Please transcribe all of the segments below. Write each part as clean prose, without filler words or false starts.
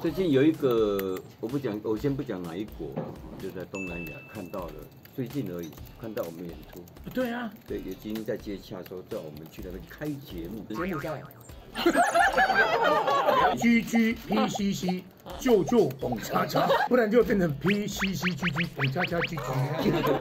最近有一个，我先不讲哪一国，就在东南亚看到了，最近而已看到我们演出。 对啊， 对，也今天在接洽说叫我们去那边开节目。节目在。 GGPCC 救救蹦恰恰，不然就变成 PCCGG 蹦恰恰 GG。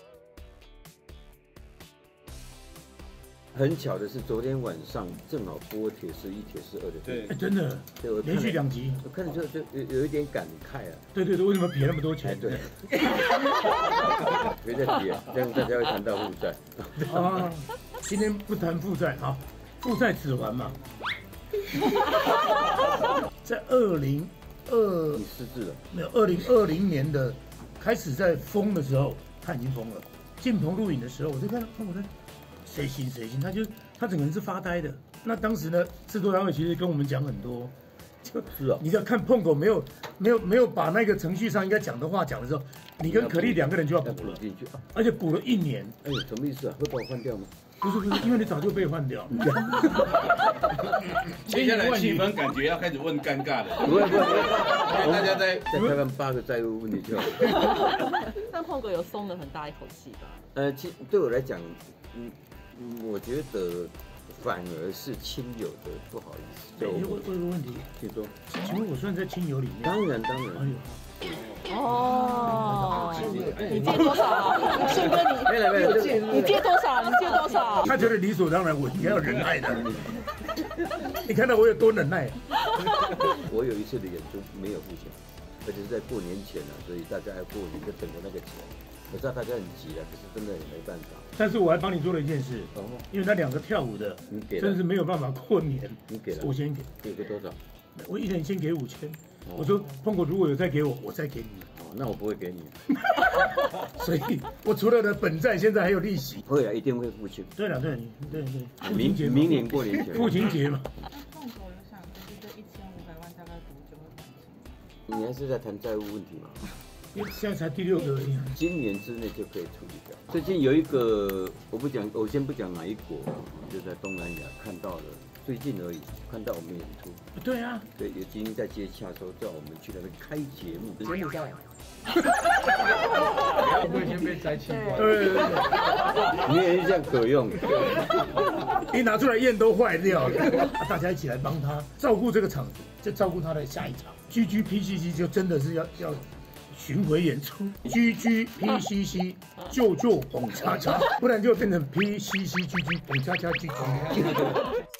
很巧的是，昨天晚上正好播《铁丝1》《铁丝2》的电影， 真的，对，我连续2集， 我看了就有一点感慨啊。 对，为什么比那么多钱？ 对，别再比了，这样大家会谈到负债。 啊，今天不谈负债啊，负债只还嘛。在2020， 你失智了？ 没有，2020年的开始在封的时候，他已经封了。进棚录影的时候，我就看到我说谁行，他整个人是发呆的。那当时呢，制作单位其实跟我们讲很多， 就是啊， 你要看碰狗没有把那个程序上应该讲的话讲的时候，你跟可丽2个人就要补了进去， 而且补了1年。 哎呦，什么意思啊？会把我换掉吗？ 不是，因为你早就被换掉。 接下来气氛感觉要开始问尴尬了。 不会， 大家在看8个债务问题就好。 但碰哥有松了很大一口气吧？ 其实对我来讲，我觉得反而是亲友的不好意思。 对，我有个问题， 请说， 请问我算在亲友里面？ 当然。 哦，你借多少啊？顺哥，你借多少？你借多少？ 他觉得理所当然，我应该要忍耐的。你看到我有多忍耐？ 我有一次的演出没有付钱，而且是在过年前啊，所以大家还过年就等着那个钱。我知道大家很急啊，可是真的也没办法。 但是我还帮你做了一件事，因为那2个跳舞的，真的是没有办法过年。 你给了？ 我先给。 给个多少？ 我1人先给5000。我说碰狗如果有再给我，我再给你。 哦，那我不会给你。 所以我除了的本债，现在还有利息。 会啊，一定会付清。 对， 明年过年前。 父亲节嘛。 碰狗有想就是这1500万大概多久会还清？ 你还是在谈债务问题吗？ 现在才第6个而已。 今年之内就可以处理掉。最近有一个，我先不讲哪一国，就在东南亚看到了，最近而已看到我们演出。 对啊， 对，也今天在接洽说叫我们去那边开节目。节目在。 会不会先被摘器官？ 对， 你也是这样可用。 一拿出来验都坏掉了。大家一起来帮他照顾这个场子，就照顾他的下一场。GGPCC 就真的是要巡回演出。GGPCC 救救蹦恰恰，不然就变成PCCGG 蹦恰恰 GG。